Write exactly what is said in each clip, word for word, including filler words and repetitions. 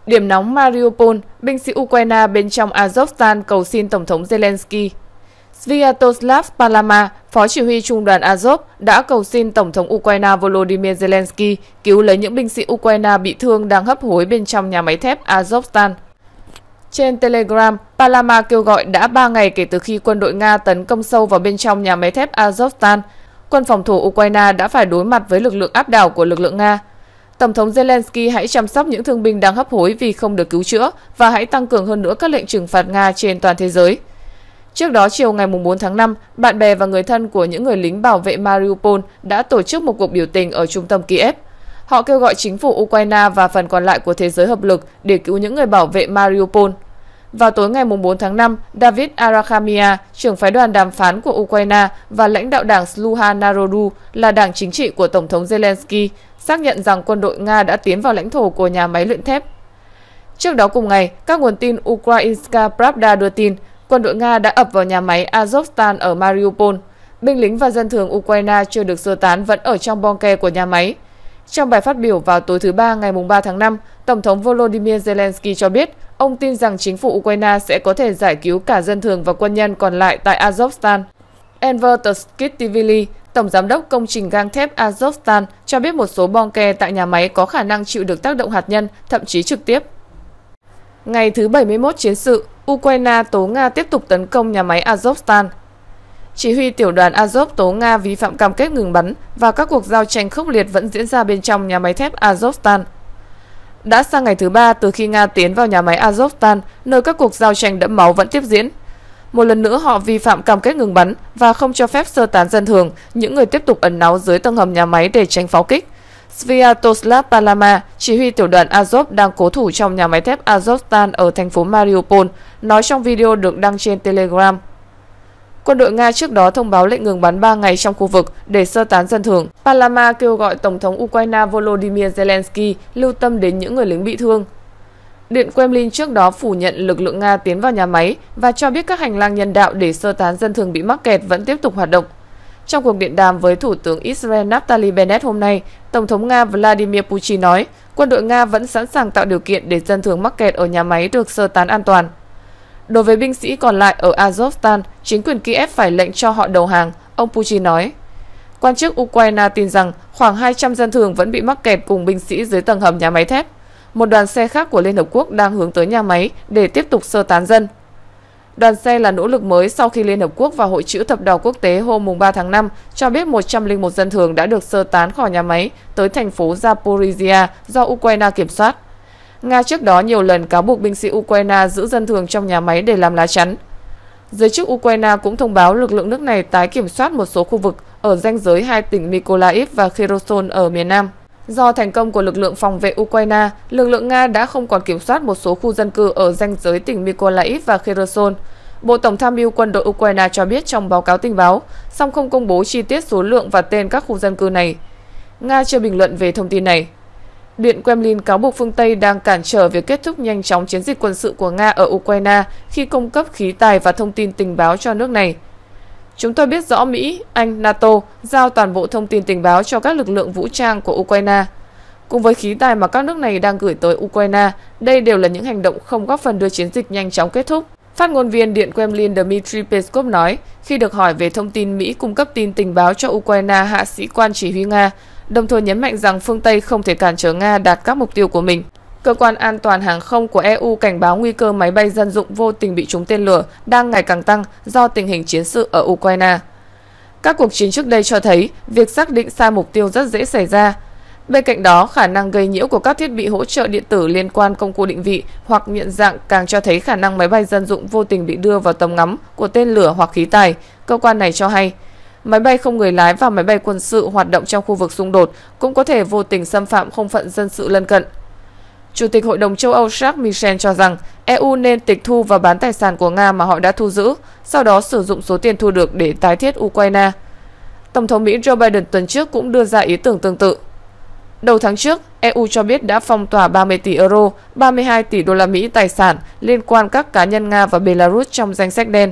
Điểm nóng Mariupol, binh sĩ Ukraine bên trong Azovstan cầu xin Tổng thống Zelensky. Sviatoslav Palama, Phó Chỉ huy Trung đoàn Azov, đã cầu xin Tổng thống Ukraine Volodymyr Zelensky cứu lấy những binh sĩ Ukraine bị thương đang hấp hối bên trong nhà máy thép Azovstan. Trên Telegram, Palama kêu gọi đã ba ngày kể từ khi quân đội Nga tấn công sâu vào bên trong nhà máy thép Azovstan, quân phòng thủ Ukraine đã phải đối mặt với lực lượng áp đảo của lực lượng Nga. Tổng thống Zelensky hãy chăm sóc những thương binh đang hấp hối vì không được cứu chữa và hãy tăng cường hơn nữa các lệnh trừng phạt Nga trên toàn thế giới. Trước đó, chiều ngày bốn tháng năm, bạn bè và người thân của những người lính bảo vệ Mariupol đã tổ chức một cuộc biểu tình ở trung tâm Kiev. Họ kêu gọi chính phủ Ukraine và phần còn lại của thế giới hợp lực để cứu những người bảo vệ Mariupol. Vào tối ngày bốn tháng năm, David Arakhamia, trưởng phái đoàn đàm phán của Ukraine và lãnh đạo đảng Sluha Narodu là đảng chính trị của Tổng thống Zelensky, xác nhận rằng quân đội Nga đã tiến vào lãnh thổ của nhà máy luyện thép. Trước đó cùng ngày, các nguồn tin Ukrainska Pravda đưa tin quân đội Nga đã ập vào nhà máy Azovstan ở Mariupol. Binh lính và dân thường Ukraine chưa được sơ tán vẫn ở trong bunker của nhà máy. Trong bài phát biểu vào tối thứ Ba ngày ba tháng năm, Tổng thống Volodymyr Zelensky cho biết ông tin rằng chính phủ Ukraine sẽ có thể giải cứu cả dân thường và quân nhân còn lại tại Azovstan. Enver Tskitishvili, Tổng giám đốc công trình gang thép Azovstan, cho biết một số bunker tại nhà máy có khả năng chịu được tác động hạt nhân, thậm chí trực tiếp. Ngày thứ bảy mươi mốt chiến sự, Ukraine tố Nga tiếp tục tấn công nhà máy Azovstan. Chỉ huy tiểu đoàn Azov tố Nga vi phạm cam kết ngừng bắn và các cuộc giao tranh khốc liệt vẫn diễn ra bên trong nhà máy thép Azovstan. Đã sang ngày thứ ba từ khi Nga tiến vào nhà máy Azovstan, nơi các cuộc giao tranh đẫm máu vẫn tiếp diễn. Một lần nữa họ vi phạm cam kết ngừng bắn và không cho phép sơ tán dân thường, những người tiếp tục ẩn náu dưới tầng hầm nhà máy để tránh pháo kích. Sviatoslav Palama, chỉ huy tiểu đoàn Azov đang cố thủ trong nhà máy thép Azovstan ở thành phố Mariupol, nói trong video được đăng trên Telegram. Quân đội Nga trước đó thông báo lệnh ngừng bắn ba ngày trong khu vực để sơ tán dân thường. Palama kêu gọi Tổng thống Ukraine Volodymyr Zelensky lưu tâm đến những người lính bị thương. Điện Kremlin trước đó phủ nhận lực lượng Nga tiến vào nhà máy và cho biết các hành lang nhân đạo để sơ tán dân thường bị mắc kẹt vẫn tiếp tục hoạt động. Trong cuộc điện đàm với Thủ tướng Israel Naftali Bennett hôm nay, Tổng thống Nga Vladimir Putin nói quân đội Nga vẫn sẵn sàng tạo điều kiện để dân thường mắc kẹt ở nhà máy được sơ tán an toàn. Đối với binh sĩ còn lại ở Azovstan, chính quyền Kiev phải lệnh cho họ đầu hàng, ông Putin nói. Quan chức Ukraine tin rằng khoảng hai trăm dân thường vẫn bị mắc kẹt cùng binh sĩ dưới tầng hầm nhà máy thép. Một đoàn xe khác của Liên Hợp Quốc đang hướng tới nhà máy để tiếp tục sơ tán dân. Đoàn xe là nỗ lực mới sau khi Liên Hợp Quốc và Hội chữ thập đỏ quốc tế hôm ba tháng năm cho biết một trăm lẻ một dân thường đã được sơ tán khỏi nhà máy tới thành phố Zaporizhia do Ukraine kiểm soát. Nga trước đó nhiều lần cáo buộc binh sĩ Ukraine giữ dân thường trong nhà máy để làm lá chắn. Giới chức Ukraine cũng thông báo lực lượng nước này tái kiểm soát một số khu vực ở ranh giới hai tỉnh Mykolaiv và Kherson ở miền Nam. Do thành công của lực lượng phòng vệ Ukraine, lực lượng Nga đã không còn kiểm soát một số khu dân cư ở ranh giới tỉnh Mykolaiv và Kherson. Bộ Tổng tham mưu quân đội Ukraine cho biết trong báo cáo tình báo, song không công bố chi tiết số lượng và tên các khu dân cư này. Nga chưa bình luận về thông tin này. Điện Kremlin cáo buộc phương Tây đang cản trở việc kết thúc nhanh chóng chiến dịch quân sự của Nga ở Ukraine khi cung cấp khí tài và thông tin tình báo cho nước này. Chúng tôi biết rõ Mỹ, Anh, NATO giao toàn bộ thông tin tình báo cho các lực lượng vũ trang của Ukraine. Cùng với khí tài mà các nước này đang gửi tới Ukraine, đây đều là những hành động không góp phần đưa chiến dịch nhanh chóng kết thúc. Phát ngôn viên Điện Kremlin Dmitry Peskov nói, khi được hỏi về thông tin Mỹ cung cấp tin tình báo cho Ukraine, hạ sĩ quan chỉ huy Nga, đồng thời nhấn mạnh rằng phương Tây không thể cản trở Nga đạt các mục tiêu của mình. Cơ quan an toàn hàng không của e u cảnh báo nguy cơ máy bay dân dụng vô tình bị trúng tên lửa đang ngày càng tăng do tình hình chiến sự ở Ukraine. Các cuộc chiến trước đây cho thấy việc xác định sai mục tiêu rất dễ xảy ra. Bên cạnh đó, khả năng gây nhiễu của các thiết bị hỗ trợ điện tử liên quan công cụ định vị hoặc nhận dạng càng cho thấy khả năng máy bay dân dụng vô tình bị đưa vào tầm ngắm của tên lửa hoặc khí tài, cơ quan này cho hay. Máy bay không người lái và máy bay quân sự hoạt động trong khu vực xung đột cũng có thể vô tình xâm phạm không phận dân sự lân cận. Chủ tịch Hội đồng châu Âu Charles Michel cho rằng e u nên tịch thu và bán tài sản của Nga mà họ đã thu giữ, sau đó sử dụng số tiền thu được để tái thiết Ukraine. Tổng thống Mỹ Joe Biden tuần trước cũng đưa ra ý tưởng tương tự. Đầu tháng trước, e u cho biết đã phong tỏa ba mươi tỷ euro, ba mươi hai tỷ đô la Mỹ tài sản liên quan các cá nhân Nga và Belarus trong danh sách đen.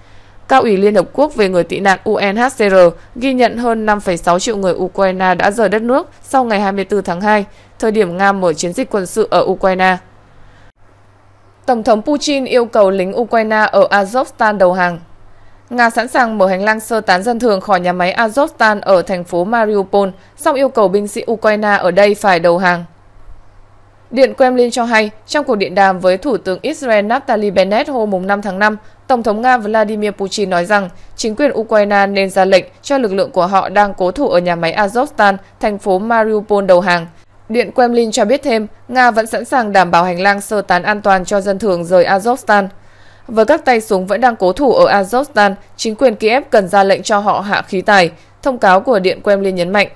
Cao ủy Liên Hợp Quốc về người tị nạn u en hát xê rờ ghi nhận hơn năm phẩy sáu triệu người Ukraine đã rời đất nước sau ngày hai mươi tư tháng hai, thời điểm Nga mở chiến dịch quân sự ở Ukraine. Tổng thống Putin yêu cầu lính Ukraine ở Azovstal đầu hàng. Nga sẵn sàng mở hành lang sơ tán dân thường khỏi nhà máy Azovstal ở thành phố Mariupol, song yêu cầu binh sĩ Ukraine ở đây phải đầu hàng. Điện Kremlin cho hay, trong cuộc điện đàm với Thủ tướng Israel Naftali Bennett hôm năm tháng năm, Tổng thống Nga Vladimir Putin nói rằng chính quyền Ukraine nên ra lệnh cho lực lượng của họ đang cố thủ ở nhà máy Azovstal, thành phố Mariupol đầu hàng. Điện Kremlin cho biết thêm, Nga vẫn sẵn sàng đảm bảo hành lang sơ tán an toàn cho dân thường rời Azovstal. Với các tay súng vẫn đang cố thủ ở Azovstal, chính quyền Kiev cần ra lệnh cho họ hạ khí tài, thông cáo của Điện Kremlin nhấn mạnh.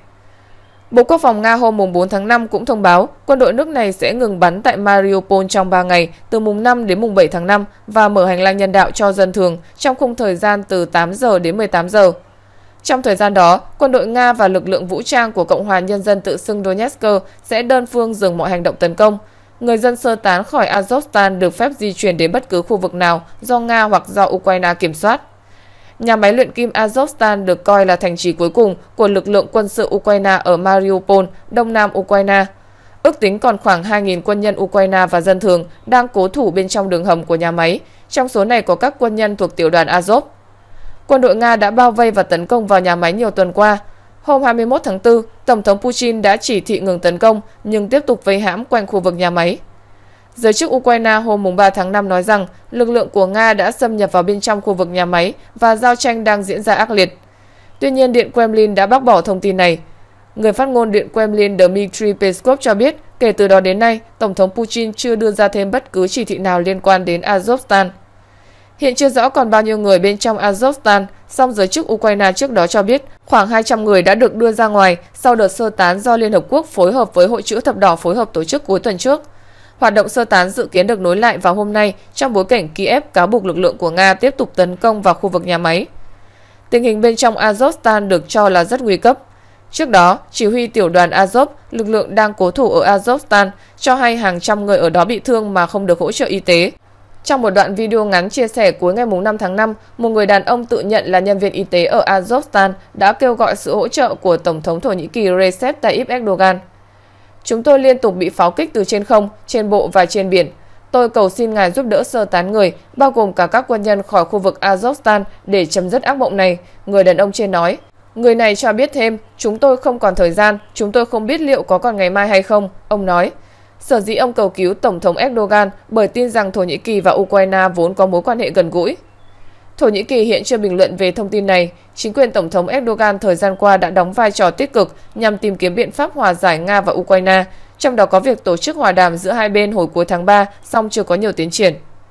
Bộ Quốc phòng Nga hôm bốn tháng năm cũng thông báo quân đội nước này sẽ ngừng bắn tại Mariupol trong ba ngày từ mùng năm đến mùng bảy tháng năm và mở hành lang nhân đạo cho dân thường trong khung thời gian từ tám giờ đến mười tám giờ. Trong thời gian đó, quân đội Nga và lực lượng vũ trang của Cộng hòa Nhân dân tự xưng Donetsk sẽ đơn phương dừng mọi hành động tấn công. Người dân sơ tán khỏi Azovstal được phép di chuyển đến bất cứ khu vực nào do Nga hoặc do Ukraine kiểm soát. Nhà máy luyện kim Azovstal được coi là thành trì cuối cùng của lực lượng quân sự Ukraine ở Mariupol, đông nam Ukraine. Ước tính còn khoảng hai nghìn quân nhân Ukraine và dân thường đang cố thủ bên trong đường hầm của nhà máy, trong số này có các quân nhân thuộc tiểu đoàn Azov. Quân đội Nga đã bao vây và tấn công vào nhà máy nhiều tuần qua. Hôm hai mươi mốt tháng tư, Tổng thống Putin đã chỉ thị ngừng tấn công nhưng tiếp tục vây hãm quanh khu vực nhà máy. Giới chức Ukraine hôm ba tháng năm nói rằng lực lượng của Nga đã xâm nhập vào bên trong khu vực nhà máy và giao tranh đang diễn ra ác liệt. Tuy nhiên, Điện Kremlin đã bác bỏ thông tin này. Người phát ngôn Điện Kremlin Dmitry Peskov cho biết kể từ đó đến nay, Tổng thống Putin chưa đưa ra thêm bất cứ chỉ thị nào liên quan đến Azovstal. Hiện chưa rõ còn bao nhiêu người bên trong Azovstal, song giới chức Ukraine trước đó cho biết khoảng hai trăm người đã được đưa ra ngoài sau đợt sơ tán do Liên Hợp Quốc phối hợp với Hội chữ thập đỏ phối hợp tổ chức cuối tuần trước. Hoạt động sơ tán dự kiến được nối lại vào hôm nay trong bối cảnh Kiev cáo buộc lực lượng của Nga tiếp tục tấn công vào khu vực nhà máy. Tình hình bên trong Azovstal được cho là rất nguy cấp. Trước đó, chỉ huy tiểu đoàn Azov, lực lượng đang cố thủ ở Azovstal, cho hay hàng trăm người ở đó bị thương mà không được hỗ trợ y tế. Trong một đoạn video ngắn chia sẻ cuối ngày năm tháng năm, một người đàn ông tự nhận là nhân viên y tế ở Azovstal đã kêu gọi sự hỗ trợ của Tổng thống Thổ Nhĩ Kỳ Recep Tayyip Erdogan. Chúng tôi liên tục bị pháo kích từ trên không, trên bộ và trên biển. Tôi cầu xin ngài giúp đỡ sơ tán người, bao gồm cả các quân nhân khỏi khu vực Azovstal để chấm dứt ác mộng này, người đàn ông trên nói. Người này cho biết thêm, chúng tôi không còn thời gian, chúng tôi không biết liệu có còn ngày mai hay không, ông nói. Sở dĩ ông cầu cứu Tổng thống Erdogan bởi tin rằng Thổ Nhĩ Kỳ và Ukraine vốn có mối quan hệ gần gũi. Thổ Nhĩ Kỳ hiện chưa bình luận về thông tin này. Chính quyền Tổng thống Erdogan thời gian qua đã đóng vai trò tích cực nhằm tìm kiếm biện pháp hòa giải Nga và Ukraine, trong đó có việc tổ chức hòa đàm giữa hai bên hồi cuối tháng ba, song chưa có nhiều tiến triển.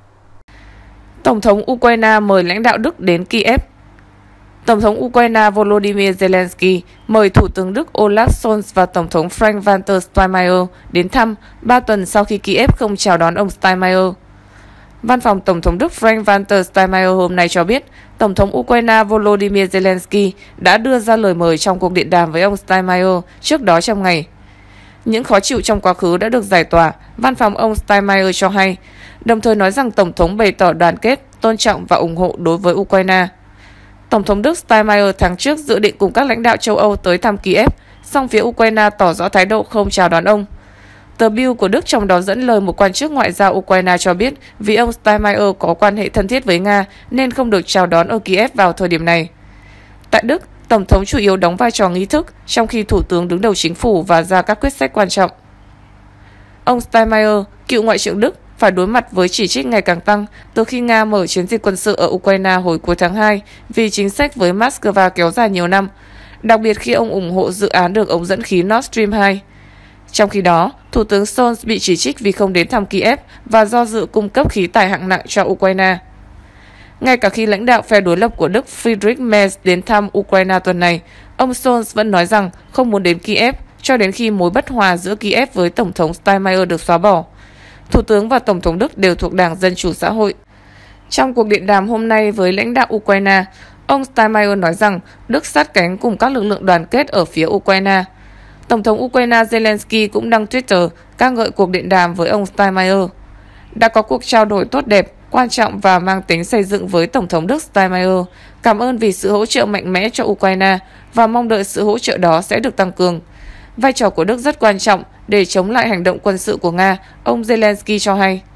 Tổng thống Ukraine mời lãnh đạo Đức đến Kiev. Tổng thống Ukraine Volodymyr Zelensky mời Thủ tướng Đức Olaf Scholz và Tổng thống Frank-Walter Steinmeier đến thăm ba tuần sau khi Kiev không chào đón ông Steinmeier. Văn phòng Tổng thống Đức Frank-Walter Steinmeier hôm nay cho biết Tổng thống Ukraine Volodymyr Zelensky đã đưa ra lời mời trong cuộc điện đàm với ông Steinmeier trước đó trong ngày. Những khó chịu trong quá khứ đã được giải tỏa, văn phòng ông Steinmeier cho hay, đồng thời nói rằng Tổng thống bày tỏ đoàn kết, tôn trọng và ủng hộ đối với Ukraine. Tổng thống Đức Steinmeier tháng trước dự định cùng các lãnh đạo châu Âu tới thăm Kiev, song phía Ukraine tỏ rõ thái độ không chào đón ông. Tờ Bild của Đức trong đó dẫn lời một quan chức ngoại giao Ukraine cho biết vì ông Steinmeier có quan hệ thân thiết với Nga nên không được chào đón ở Kiev vào thời điểm này. Tại Đức, Tổng thống chủ yếu đóng vai trò nghi thức, trong khi Thủ tướng đứng đầu chính phủ và ra các quyết sách quan trọng. Ông Steinmeier, cựu Ngoại trưởng Đức, phải đối mặt với chỉ trích ngày càng tăng từ khi Nga mở chiến dịch quân sự ở Ukraine hồi cuối tháng hai vì chính sách với Moscow kéo dài nhiều năm, đặc biệt khi ông ủng hộ dự án đường ống dẫn khí Nord Stream hai. Trong khi đó, Thủ tướng Scholz bị chỉ trích vì không đến thăm Kiev và do dự cung cấp khí tài hạng nặng cho Ukraine. Ngay cả khi lãnh đạo phe đối lập của Đức Friedrich Merz đến thăm Ukraine tuần này, ông Scholz vẫn nói rằng không muốn đến Kiev cho đến khi mối bất hòa giữa Kiev với Tổng thống Steinmeier được xóa bỏ. Thủ tướng và Tổng thống Đức đều thuộc Đảng Dân Chủ Xã hội. Trong cuộc điện đàm hôm nay với lãnh đạo Ukraine, ông Steinmeier nói rằng Đức sát cánh cùng các lực lượng đoàn kết ở phía Ukraine. Tổng thống Ukraine Zelensky cũng đăng Twitter ca ngợi cuộc điện đàm với ông Steinmeier. Đã có cuộc trao đổi tốt đẹp, quan trọng và mang tính xây dựng với Tổng thống Đức Steinmeier, cảm ơn vì sự hỗ trợ mạnh mẽ cho Ukraine và mong đợi sự hỗ trợ đó sẽ được tăng cường. Vai trò của Đức rất quan trọng để chống lại hành động quân sự của Nga, ông Zelensky cho hay.